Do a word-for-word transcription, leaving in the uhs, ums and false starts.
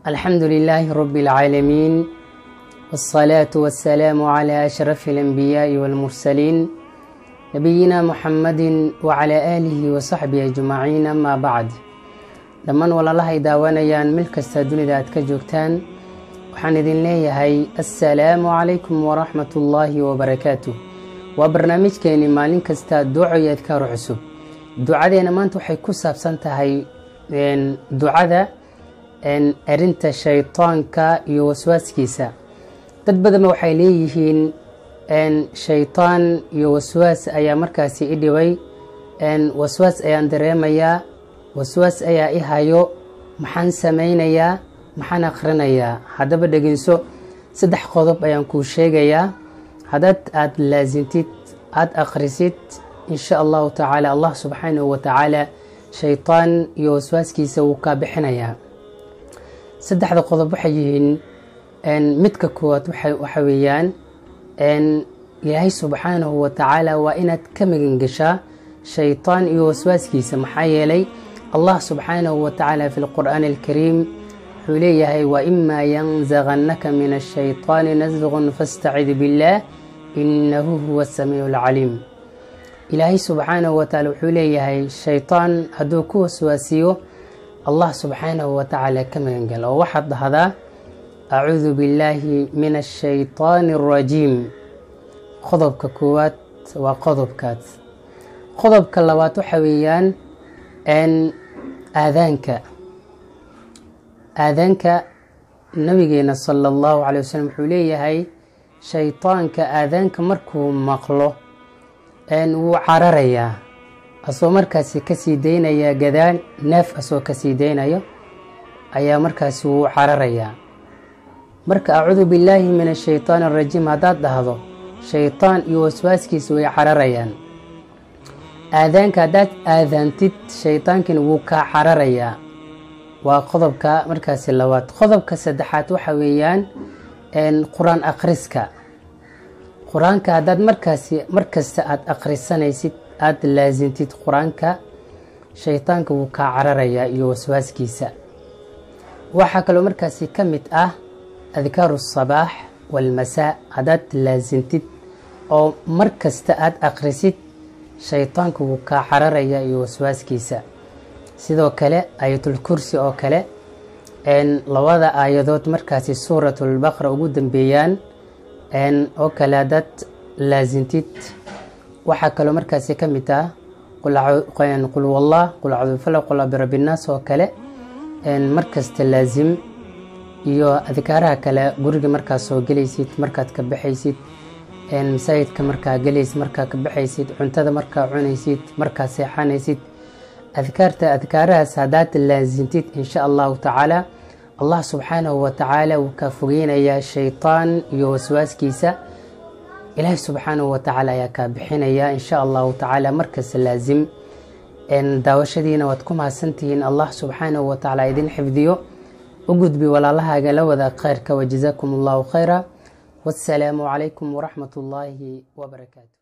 الحمد لله رب العالمين والصلاة والسلام على أشرف الأنبياء والمرسلين نبينا محمد وعلى آله وصحبه أجمعين. أما بعد لمن ولا الله داوانيان ملك استدوني ذات كجوكتان وحان إذن ليهي السلام عليكم ورحمة الله وبركاته. وبرنامج كيني مالين كستا دعو يذكار عسب دعاء دينا مانتو حيكو سابسانتهي دعاء ان أرنت شيطانك يوسواس كيسا تدبدما waxay leeyihiin ان شيطان يوسواس ayaa markaasi idhiway en waswaas ayaan dareemayaa waswaas ayaa i hayo maxaan sameeynayaa maxaan aqrinayaa hadaba dhageyso saddex qodob ayaan ku sheegayaa hadad aad laazintid aad aqrisid insha Allah ta'ala Allah subhanahu wa ta'ala shaytaan iyo waswaaskiisa uu ka bixinayaa. saddexda qodob waxay yihiin ان midka koowaad waxay waxa weeyaan ان ilaahay subhanahu wa ta'ala waa inaad ka magan gashaa shaytaan iyo waswaaskiisa maxaa yeelay Allah subhanahu wa ta'ala fi al-Qur'an al-Karim wuxuu leeyahay wa imma yanzaghannaka min ash-shaytaan nazghun fasta'id billah innahu huwa as-sami'ul 'alim. ilaahay subhanahu wa ta'ala wuxuu leeyahay shaytaan haduu ku waswaasiyo الله سبحانه وتعالى كما ينقل وواحد هذا أعوذ بالله من الشيطان الرجيم. خضبك كوات وقضبكات خضبك اللوات حويان أن آذانك آذانك نبينا صلى الله عليه وسلم حوليه هاي شيطانك آذانك مركو مقله أن وعرريا asoo markaasi ka sii deynaya gadaan neef asoo ka sii deynayo ayaa markaasi uu cararaya. marka a'uudu billahi minash shaytaanir rajiim hadaad dhahdo shaytaan iyo waswaaskiisa way cararayaan. aadaanka hadaad aadaantid shaytaankin wuu ka cararaya. waa qodobka markaasi labaad. qodobka saddexaad waxa weeyaan in quraan akhriska quraanka hadaad markaasi markasta aad akhrisanaysid aad laazintid quraanka shaytaanka wuu ka cararaya iyo waswaaskiisa. waxa kale markaasi kamid ah adhkaaru sabaax wal masaa hadaad laazintid oo markasta aad akhrisid shaytaanka wuu ka cararaya iyo waswaaskiisa. sidoo kale ayatul kursi oo kale in labada aayadood markaasi suuratul baqara ugu dambeeyaan in oo kale hadaad laazintid waxa kale markaasi kamid ah qul qiyaan qul wallah qul a'udhu falaq qul birabbin nas oo kale in markasta laazim iyo adkaaraha kale guriga markaas soo galaysid markaad ka baxaysid in masaajidka markaa galaysid markaa ka baxaysid cuntada markaa cunaysid markaa seexanaysid adkaarta adkaarahaas hadaad laazintid insha Allah ta'ala Allah subhanahu wa ta'ala wuu ka fogeynaya shaytaan iyo waswaaskiisa. إلهي سبحانه وتعالى يا كابحينيا إن شاء الله تعالى مركز لازم إن داوشدينا وتكم هسنتين الله سبحانه وتعالى يدين حفظيو وقد بي ولا الله قالوا ذا خيرك وجزاكم الله خيرا والسلام عليكم ورحمة الله وبركاته.